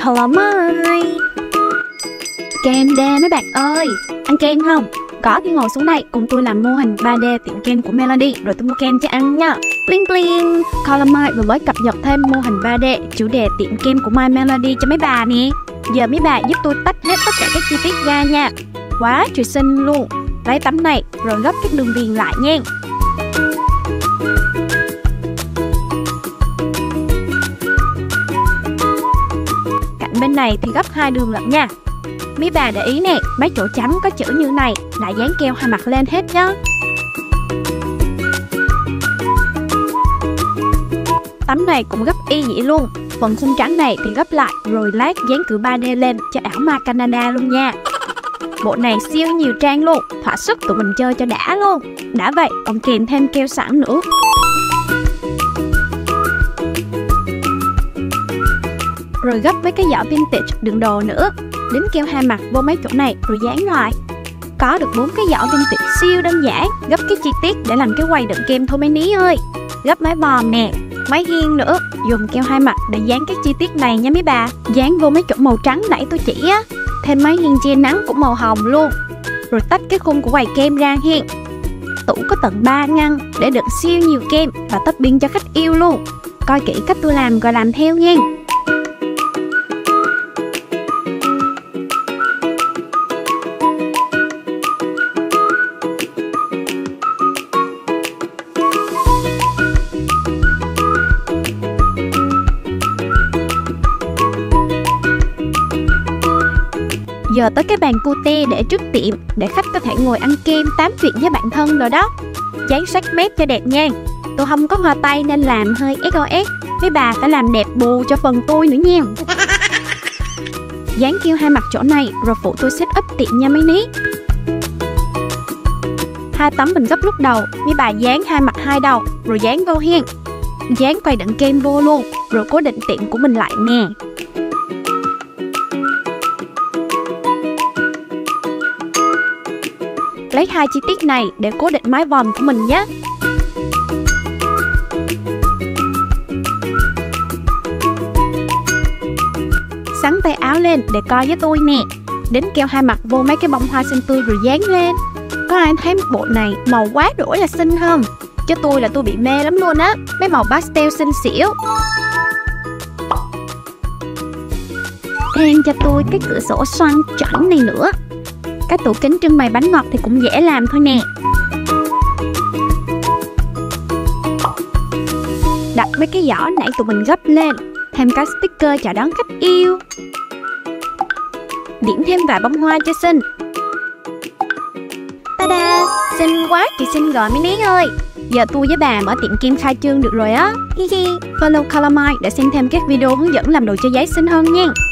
Calamine. Kem đê mấy bạn ơi, ăn kem không? Có thì ngồi xuống đây cùng tôi làm mô hình 3D tiệm kem của Melody, rồi tôi mua kem cho ăn nha. Bling bling. Calamine vừa mới cập nhật thêm mô hình 3D chủ đề tiệm kem của My Melody cho mấy bà nè. Giờ mấy bà giúp tôi tách hết tất cả các chi tiết ra nha. Quá trời xinh luôn. Lấy tấm này rồi gấp các đường viền lại nha. Cạnh bên này thì gấp 2 đường lận nha. Mấy bà để ý nè, mấy chỗ trắng có chữ như này lại dán keo hai mặt lên hết nhá. Tấm này cũng gấp y vậy luôn. Phần khung trắng này thì gấp lại rồi lát dán cửa 3D lên cho ảo ma Canada luôn nha. Bộ này siêu nhiều trang luôn, thỏa sức tụi mình chơi cho đã luôn. Đã vậy còn kèm thêm keo sẵn nữa. Rồi gấp với cái giỏ vintage đựng đồ nữa. Đính keo hai mặt vô mấy chỗ này rồi dán lại. Có được 4 cái giỏ vintage siêu đơn giản. Gấp cái chi tiết để làm cái quầy đựng kem thôi mấy ní ơi. Gấp mái vòm nè, mái hiên nữa. Dùng keo hai mặt để dán các chi tiết này nha mấy bà. Dán vô mấy chỗ màu trắng nãy tôi chỉ á. Thêm mái hiên che nắng cũng màu hồng luôn. Rồi tách cái khung của quầy kem ra hiên. Tủ có tận 3 ngăn để đựng siêu nhiều kem và topping cho khách yêu luôn. Coi kỹ cách tôi làm rồi làm theo nha. Giờ tới cái bàn cute để trước tiệm để khách có thể ngồi ăn kem tám chuyện với bạn thân rồi đó. Dán sát mép cho đẹp nha. Tôi không có hoa tay nên làm hơi SOS. Mấy bà phải làm đẹp bù cho phần tôi nữa nha. Dán keo hai mặt chỗ này rồi phụ tôi set up tiệm nha mấy ní. 2 tấm mình gấp lúc đầu, mấy bà dán hai mặt 2 đầu rồi dán vô hen. Dán quầy đựng kem vô luôn rồi cố định tiệm của mình lại nè. Lấy 2 chi tiết này để cố định mái vòm của mình nhé. Xắn tay áo lên để coi với tôi nè. Đính keo hai mặt vô mấy cái bông hoa xinh tươi rồi dán lên. Có ai thấy bộ này màu quá đổi là xinh không? Chứ tôi là tôi bị mê lắm luôn á. Mấy màu pastel xinh xỉu. Thêm cho tôi cái cửa sổ xoăn chuẩn này nữa. Cái tủ kính trưng bày bánh ngọt thì cũng dễ làm thôi nè. Đặt mấy cái giỏ nãy tụi mình gấp lên. Thêm cái sticker chào đón khách yêu. Điểm thêm vài bông hoa cho xinh. Ta-da! Xinh quá chị xinh rồi mấy ní ơi. Giờ tôi với bà mở tiệm kem khai trương được rồi á. Hi hi. Follow Calamine để xem thêm các video hướng dẫn làm đồ chơi giấy xinh hơn nha.